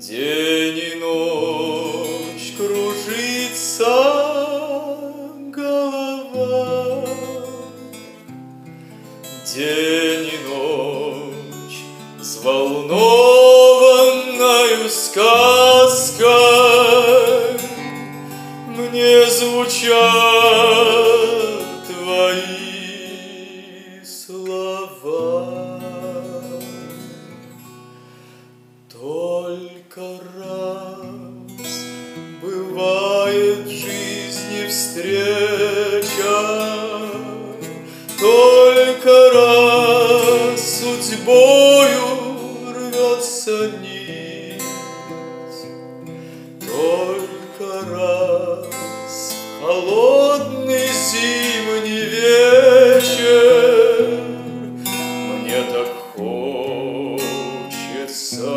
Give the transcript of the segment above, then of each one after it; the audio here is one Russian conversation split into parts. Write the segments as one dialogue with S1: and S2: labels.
S1: День и ночь кружится голова, день и ночь взволнованною сказкой мне звучат твои слова. Только раз бывает в жизни встреча, только раз судьбою рвется нить, только раз в холодный зимний вечер мне так хочется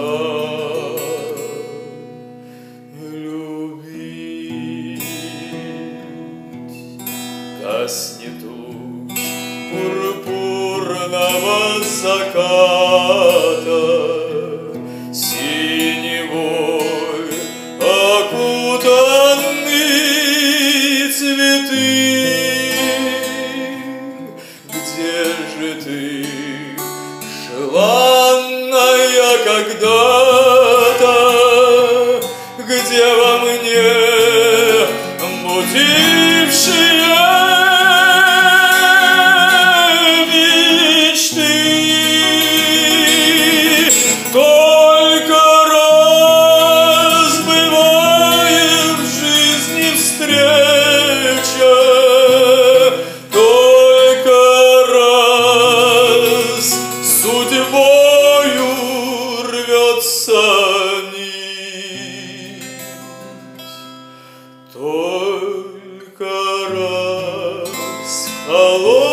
S1: любить. Гаснет луч пурпурного заката, синевой окутанный цветы. Где же ты, желанная когда-то, где во мне мутившие мечты? Только раз бывает в жизни встреча, только раз судьбою рвется нить, только раз холодный